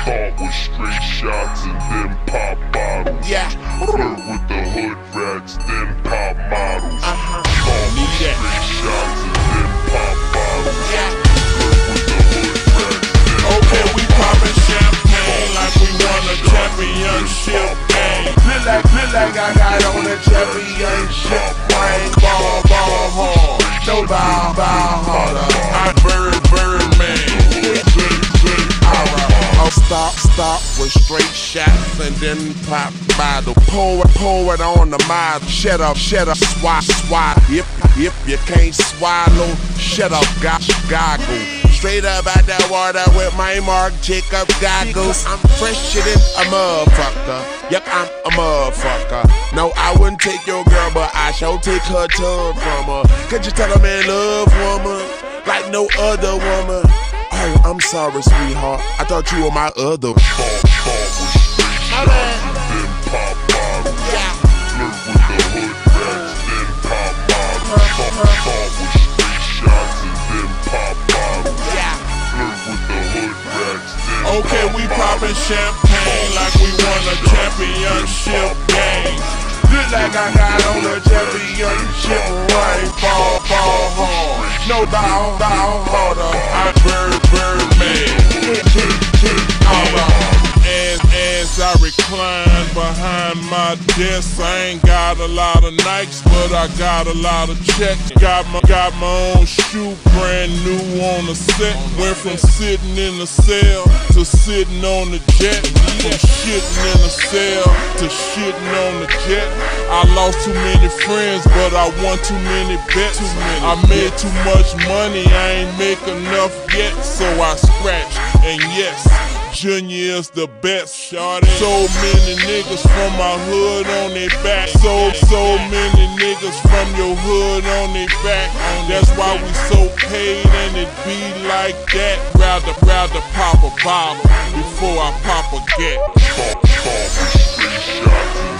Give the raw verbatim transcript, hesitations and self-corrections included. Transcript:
Start with straight shots and then pop bottles. Yeah. Flirt with the hood rats, then pop models. Uh-huh. Start with Need straight that. shots and then pop bottles. Yeah. Flirt with the hood rats, then Okay, pop we poppin' champagne like we won a championship game. Feel like, feel like I got on a championship ring. Ball, ball hard, no ball, ball harder. I bird, bird man. Alright, I'll stop, stop with straight shots and then pop bottle. Pour it, pour it on the model. Shut up, shut up, swat, swat. If, if you can't swallow, shut up, got goggle. Straight up out that water with my Mark Jacob goggles. I'm fresher than a motherfucker. Yep, I'm a motherfucker. No, I wouldn't take your girl, but I shall take her tongue from her. Could you tell a man love woman like no other woman? Oh, I'm sorry, sweetheart. I thought you were my other. Start, start with straight shots and then pop bottles. Yeah. Flirt with the hood rats, then pop models. Start, start with straight shots and then pop bottles. Yeah. Flirt with the hood rats, then Okay, pop we bottles. poppin' champagne like we won a championship game. Look like I got on a championship ring. Ball, ball hard, no ball, ball harder. I bird, bird man. Alright. As, as I recline behind my desk, I ain't got a lot of Nikes, but I got a lot of checks. Got my, got my own shoe, brand new on the set. Went from sitting in the cell to sitting on the jet. From shitting in the cell to shitting on the jet. I lost too many friends, but I won too many bets. I made too much money, I ain't make enough yet, so I scratch. And yes, Junior is the best, shawty. So many niggas from my hood on their back. So, so many niggas from your hood on their back. That's why we so paid and it be like that. Rather, rather pop a bottle before I pop a get. Start, start with straight shots and